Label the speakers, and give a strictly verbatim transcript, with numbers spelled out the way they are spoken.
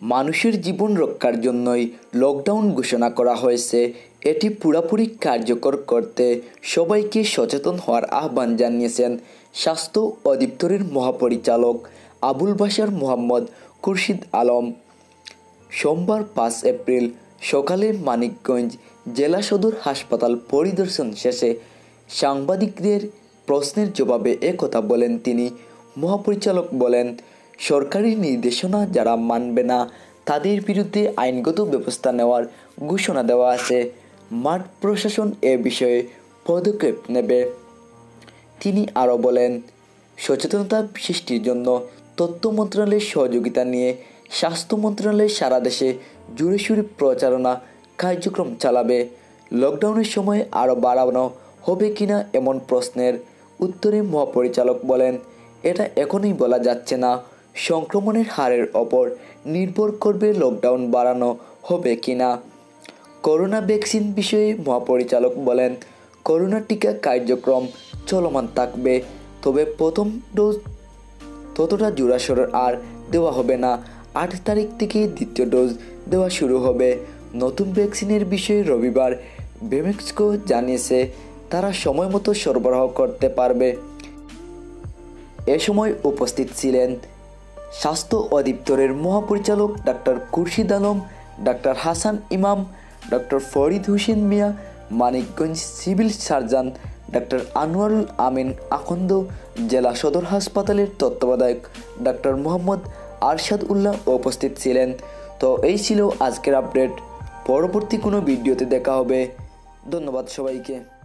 Speaker 1: মানুষের জীবন রক্ষার জন্যই লকডাউন ঘোষণা করা হয়েছে। এটি পুরোপুরি কার্যকর করতে সবাইকে সচেতন হওয়ার আহ্বান জানিয়েছেন স্বাস্থ্য অধিদপ্তরের মহাপরিচালক আবুল বাশার মোহাম্মদ খুরশিদ আলম। সোমবার পাঁচ এপ্রিল সকালে মানিকগঞ্জ জেলা সদর হাসপাতাল পরিদর্শন শেষে সাংবাদিকদের প্রশ্নের জবাবে একথা বলেন তিনি। মহাপরিচালক বলেন, সরকারি নির্দেশনা যারা মানবে না তাদের বিরুদ্ধে আইনগত ব্যবস্থা নেওয়ার ঘোষণা দেওয়া আছে। মাঠ প্রশাসন এ বিষয়ে পদক্ষেপ নেবে। তিনি আরও বলেন, সচেতনতা সৃষ্টির জন্য তথ্য মন্ত্রণালয়ের সহযোগিতা নিয়ে স্বাস্থ্য মন্ত্রণালয় সারা দেশে জুড়ে সুরে প্রচারণা কার্যক্রম চালাবে। লকডাউনের সময় আরও বাড়ানো হবে কিনা এমন প্রশ্নের উত্তরে মহাপরিচালক বলেন, এটা এখনই বলা যাচ্ছে না। সংক্রমণের হারের ওপর নির্ভর করবে লকডাউন বাড়ানো হবে কিনা। করোনা ভ্যাকসিন বিষয়ে মহাপরিচালক বলেন, করোনা টিকা কার্যক্রম চলমান থাকবে, তবে প্রথম ডোজ ততটা জোরাসোর আর দেওয়া হবে না। আট তারিখ থেকে দ্বিতীয় ডোজ দেওয়া শুরু হবে। নতুন ভ্যাকসিনের বিষয়ে রবিবার বেমেক্সকো জানিয়েছে তারা সময় মতো সরবরাহ করতে পারবে। এ সময় উপস্থিত ছিলেন স্বাস্থ্য অধিদপ্তরের মহাপরিচালক doctor Khurshid Alam, doctor Hasan Imam, doctor Farid Hossain Mia, Manikganj civil surgeon doctor Anwarul Amin Akhand, জেলা সদর হাসপাতালের তত্ত্বাবধায়ক ডাক্তার মোহাম্মদ আরশাদ উল্লাহ উপস্থিত ছিলেন। তো এই ছিল আজকের আপডেট। পরবর্তী কোনো ভিডিওতে দেখা হবে। ধন্যবাদ সবাইকে।